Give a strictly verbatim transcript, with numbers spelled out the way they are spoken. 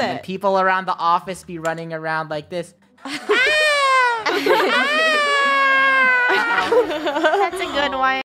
it? And people around the office be running around like this. That's a good one.